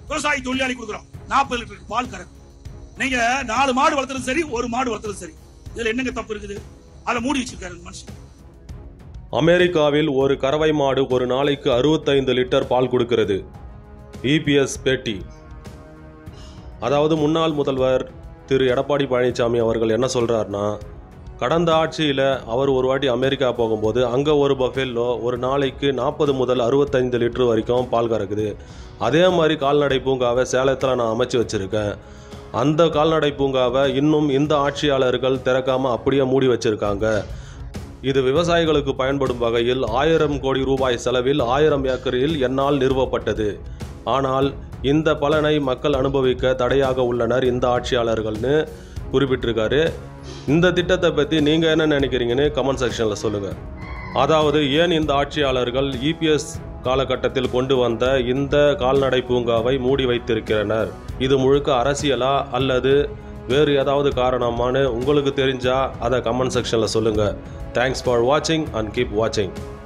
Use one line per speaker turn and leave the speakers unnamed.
விவசாயி தொழிலாளி கொடுக்குறோம் 40 லிட்டர் பால் கறக்கும். நீங்க 4 மாடு வளர்த்துறது சரி, 1 மாடு வளர்த்துறது சரி, இதுல என்னங்க தப்பு இருக்குது? அதை மூடி வச்சிருக்காரு மனுஷன்.
அமெரிக்காவில் ஒரு கறவை மாடு ஒரு நாளைக்கு 65 லிட்டர் பால் கொடுக்கிறது. EPS பேட்டி. அதாவது முன்னாள் முதல்வர் திரு எடப்பாடி பழனிசாமி அவர்கள் என்ன சொல்றாருன்னா, கடந்த ஆட்சியில் அவர் ஒரு வாட்டி அமெரிக்கா போகும்போது அங்கே ஒரு பஃபெல்லோ ஒரு நாளைக்கு 40 முதல் 65 லிட்டர் வரைக்கும் பால் கறக்குது. அதே மாதிரி கால்நடை பூங்காவை சேலத்தில் நான் அமைச்சு வச்சுருக்கேன். அந்த கால்நடை பூங்காவை இன்னும் இந்த ஆட்சியாளர்கள் திறக்காமல் அப்படியே மூடி வச்சுருக்காங்க. இது விவசாயிகளுக்கு பயன்படும் வகையில் 1000 கோடி ரூபாய் செலவில் 1000 ஏக்கரில் என்னால் நிறுவப்பட்டது. ஆனால் இந்த பலனை மக்கள் அனுபவிக்க தடையாக உள்ளனர் இந்த ஆட்சியாளர்கள்னு குறிப்பிட்டிருக்காரு. இந்த திட்டத்தை பற்றி நீங்கள் என்ன நினைக்கிறீங்கன்னு கமெண்ட் செக்ஷனில் சொல்லுங்கள். அதாவது ஏன் இந்த ஆட்சியாளர்கள் EPS காலகட்டத்தில் கொண்டு வந்த இந்த கால்நடை பூங்காவை மூடி வைத்திருக்கிறனர்? இது முழுக்க அரசியலா அல்லது வேறு ஏதாவது காரணமானு உங்களுக்கு தெரிஞ்சால் அதை கமெண்ட் செக்ஷனில் சொல்லுங்கள். தேங்க்ஸ் ஃபார் வாட்சிங் அண்ட் கீப் வாட்சிங்.